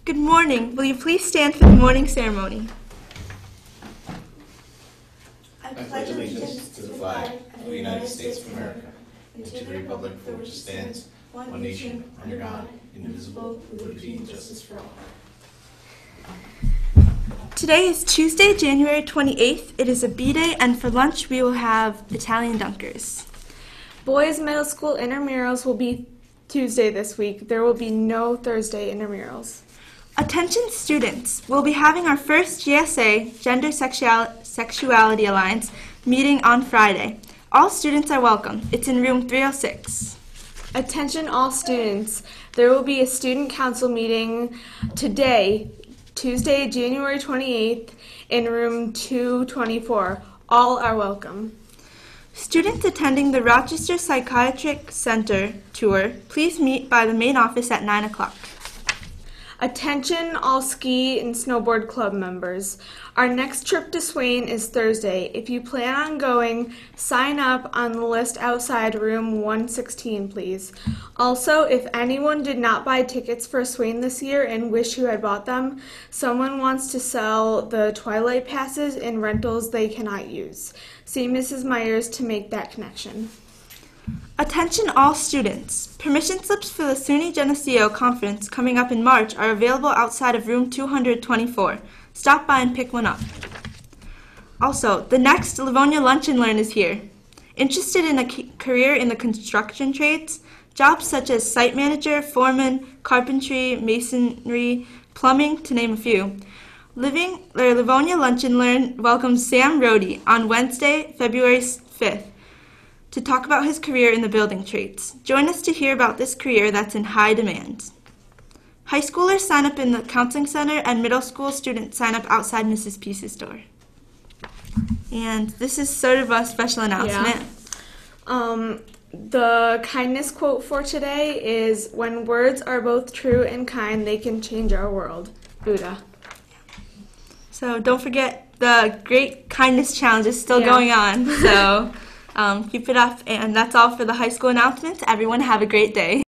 Good morning. Will you please stand for the morning ceremony? I pledge allegiance to the flag of the United States of America and to the republic for which it stands, one nation, under God, indivisible, with liberty and justice for all. Today is Tuesday, January 28th. It is a B-Day, and for lunch we will have Italian Dunkers. Boys Middle School intramurals will be Tuesday this week. There will be no Thursday intramurals. Attention students, we'll be having our first GSA, Gender Sexuality Alliance, meeting on Friday. All students are welcome. It's in room 306. Attention all students. There will be a student council meeting today, Tuesday, January 28th, in room 224. All are welcome. Students attending the Rochester Psychiatric Center tour, please meet by the main office at 9 o'clock. Attention all ski and snowboard club members. Our next trip to Swain is Thursday. If you plan on going, sign up on the list outside room 116, please. Also, if anyone did not buy tickets for Swain this year and wish you had bought them, someone wants to sell the Twilight passes in rentals they cannot use. See Mrs. Myers to make that connection. Attention all students. Permission slips for the SUNY Geneseo conference coming up in March are available outside of room 224. Stop by and pick one up. Also, the next Livonia Lunch and Learn is here. Interested in a career in the construction trades? Jobs such as site manager, foreman, carpentry, masonry, plumbing, to name a few. Livonia Lunch and Learn welcomes Sam Rohde on Wednesday, February 5th. to talk about his career in the building trades. Join us to hear about this career that's in high demand. High schoolers sign up in the counseling center, and middle school students sign up outside Mrs. Peace's store. And this is sort of a special announcement. Yeah. The kindness quote for today is, "When words are both true and kind, they can change our world." Buddha. So don't forget, the Great Kindness Challenge is still going on. So keep it up. And that's all for the high school announcements. Everyone have a great day.